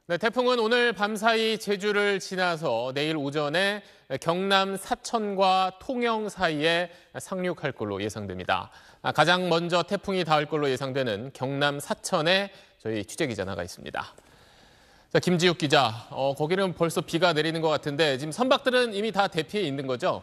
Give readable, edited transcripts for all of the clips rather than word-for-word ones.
네, 태풍은 오늘 밤사이 제주를 지나서 내일 오전에 경남 사천과 통영 사이에 상륙할 걸로 예상됩니다. 가장 먼저 태풍이 닿을 걸로 예상되는 경남 사천에 저희 취재기자 나가 있습니다. 자, 김지욱 기자, 거기는 벌써 비가 내리는 것 같은데 지금 선박들은 이미 다 대피해 있는 거죠?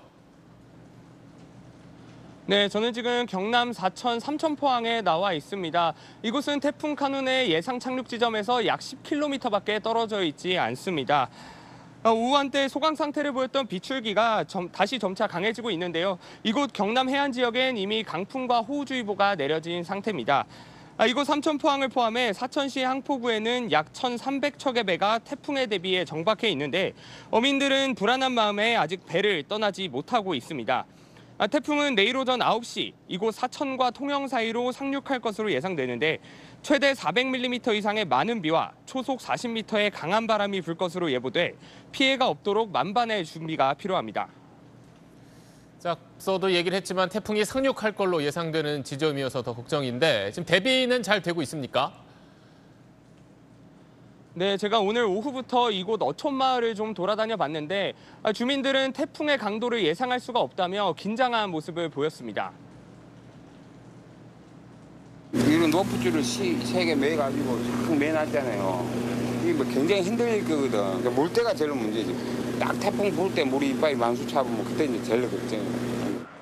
네, 저는 지금 경남 사천 삼천포항에 나와 있습니다. 이곳은 태풍 카눈의 예상 착륙 지점에서 약 10km밖에 떨어져 있지 않습니다. 오후 한때 소강 상태를 보였던 비출기가 다시 점차 강해지고 있는데요. 이곳 경남 해안 지역엔 이미 강풍과 호우주의보가 내려진 상태입니다. 이곳 삼천포항을 포함해 사천시 항포구에는 약 1,300척의 배가 태풍에 대비해 정박해 있는데 어민들은 불안한 마음에 아직 배를 떠나지 못하고 있습니다. 태풍은 내일 오전 9시 이곳 사천과 통영 사이로 상륙할 것으로 예상되는데 최대 400mm 이상의 많은 비와 초속 40m의 강한 바람이 불 것으로 예보돼 피해가 없도록 만반의 준비가 필요합니다. 자, 앞서도 얘기를 했지만 태풍이 상륙할 걸로 예상되는 지점이어서 더 걱정인데 지금 대비는 잘 되고 있습니까? 네, 제가 오늘 오후부터 이곳 어촌마을을 좀 돌아다녀 봤는데 주민들은 태풍의 강도를 예상할 수가 없다며 긴장한 모습을 보였습니다. 이런 높은 줄을 세 개 매가지고 푹 매놨잖아요. 이게 뭐 굉장히 힘들 거거든. 그러니까 물때가 제일 문제지. 딱 태풍 불 때 물이 이빨이 만수 차면 그때 이제 제일 걱정이에요.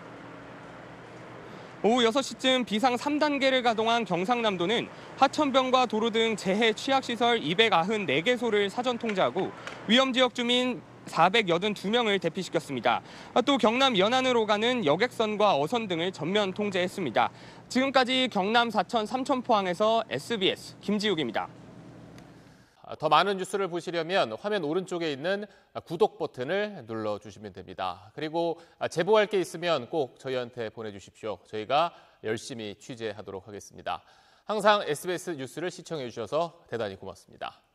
오후 6시쯤 비상 3단계를 가동한 경상남도는 하천병과 도로 등 재해 취약시설 294개소를 사전 통제하고 위험지역 주민 482명을 대피시켰습니다. 또 경남 연안으로 가는 여객선과 어선 등을 전면 통제했습니다. 지금까지 경남 사천 삼천포항에서 SBS 김지욱입니다. 더 많은 뉴스를 보시려면 화면 오른쪽에 있는 구독 버튼을 눌러주시면 됩니다. 그리고 제보할 게 있으면 꼭 저희한테 보내주십시오. 저희가 열심히 취재하도록 하겠습니다. 항상 SBS 뉴스를 시청해 주셔서 대단히 고맙습니다.